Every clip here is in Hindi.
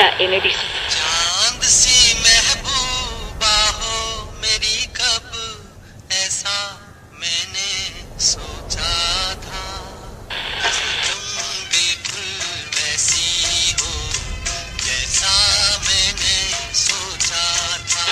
Marta Emedis. चांद सी महबूबा हो मेरी, कब ऐसा मैंने सोचा था। तुम बिल्कुल वैसी हो जैसा मैंने सोचा था।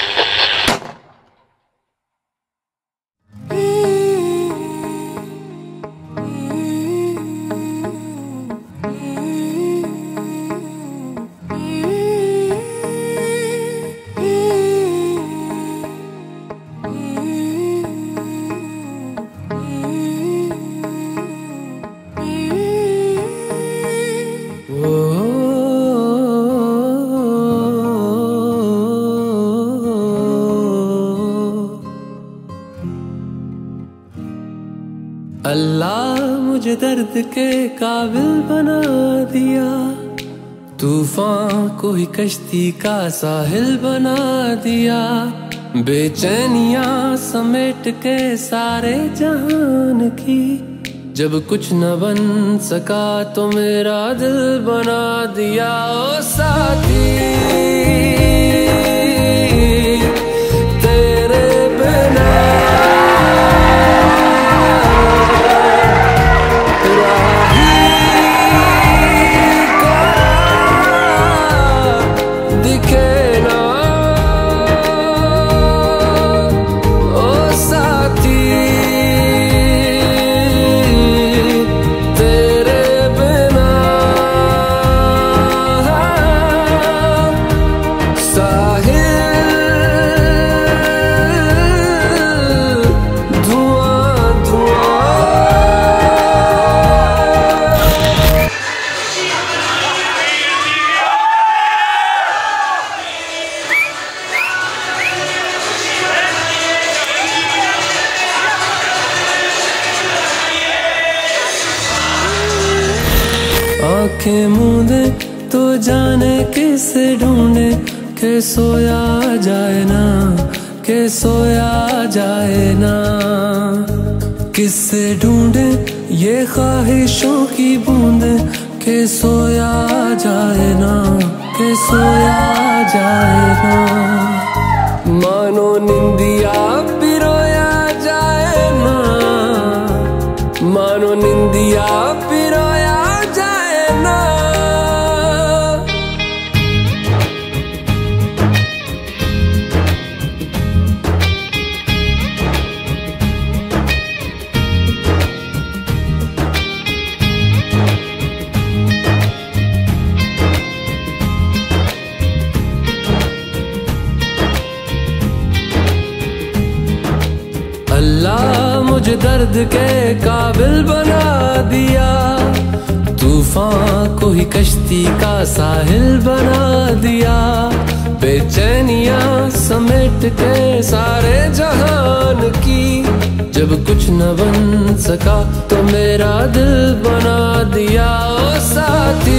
अल्लाह मुझे दर्द के काबिल बना दिया, तूफान को ही कश्ती का साहिल बना दिया। बेचैनियां समेट के सारे जहान की, जब कुछ न बन सका तो मेरा दिल बना दिया। ओ साथी तेरे बिना आंखें मूंदे तो जाने किसे ढूंढे, के सोया जाए ना, के सोया जाए ना। किससे ढूंढे ये ख्वाहिशों की बूंदे, के सोया जाए ना, के सोया जाए ना। मानो निंदिया पिरोया जाए ना, मानो निंदिया पिरोया जाए ना। अल्लाह मुझे दर्द के काबिल बना दिया, तूफान को ही कश्ती का साहिल बना दिया। बेचैनियां समेट के सारे जहान की, जब कुछ न बन सका तो मेरा दिल बना दिया। ओ साथी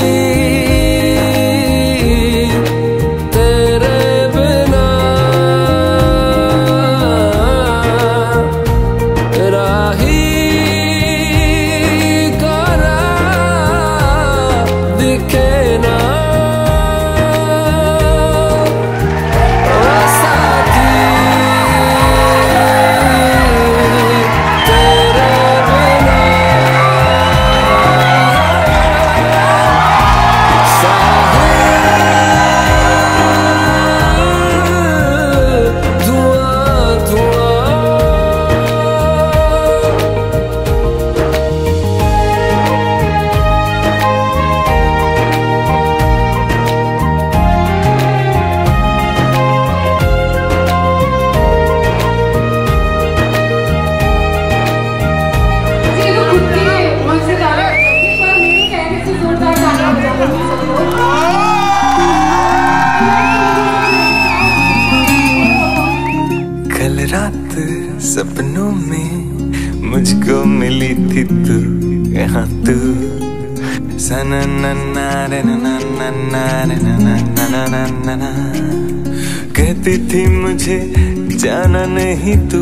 सपनों में मुझको मिली थी तू, यहाँ तू सना ना ना रे ना ना ना ना रे ना ना ना ना ना ना। कहती थी मुझे जाना नहीं तू,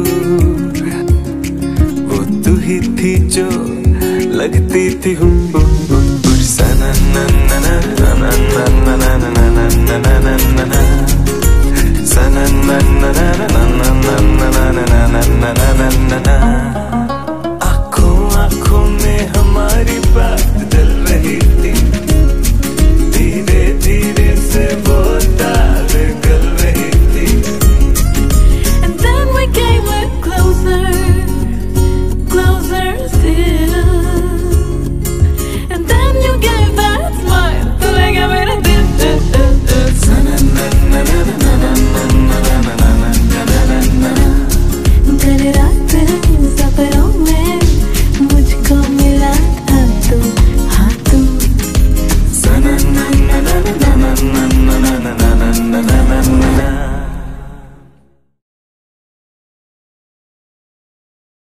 वो तू ही थी जो लगती थी सना na na na na na.